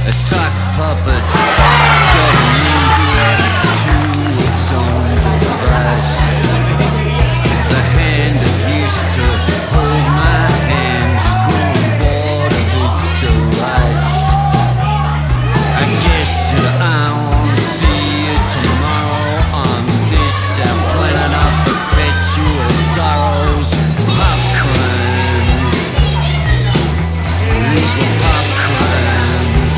A sock puppet getting left to its own device. The hand that used to hold my hand has grown bored of its delights. I guess that I won't see you tomorrow on this planet of perpetual sorrows. Pop crimes. These were pop crimes.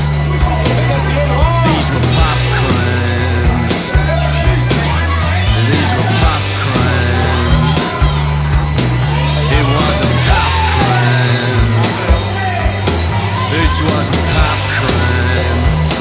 These were pop crimes. These were pop crimes. It was a pop crime. This was a pop crime.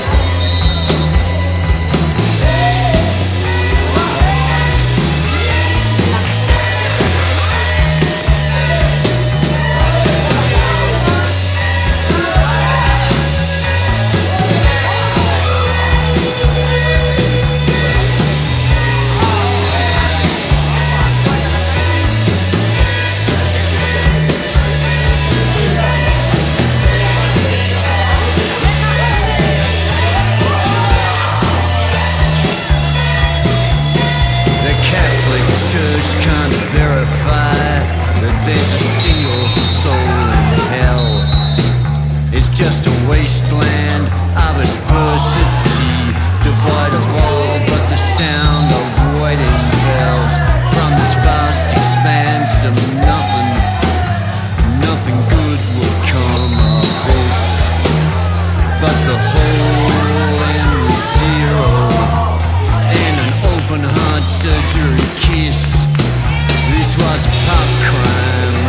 Church can't verify that there's a single soul in hell. It's just a wasteland of adversity, devoid of all but the sound of waiting bells. From this vast expanse of nothing, nothing good will come of this, but the whole endless zero and an open heart surgery kiss. This was a pop crime.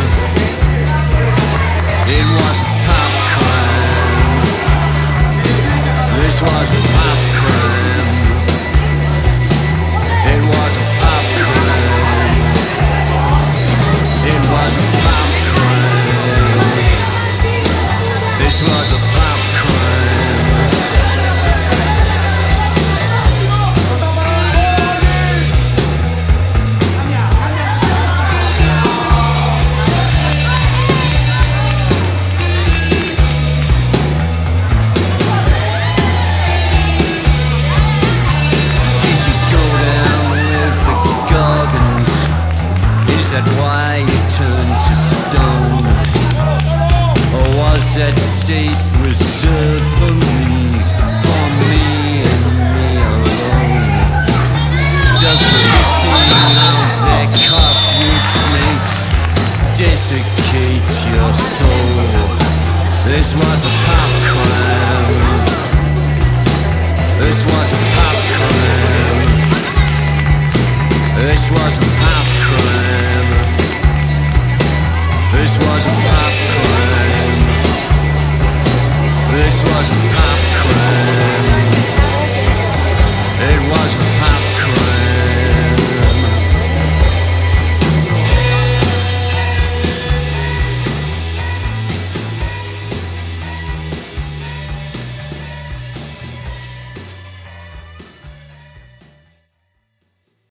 It was a pop crime. This was a pop crime. It was a pop crime. It was a pop crime. This was a pop crime. Is that why you turned to stone? Or was that state reserved for me and me alone? Does the hissing of their carpet snakes desiccate your soul? This was a pop crime. This was a pop crime. This was a pop crime. This was a pop crime. This was a pop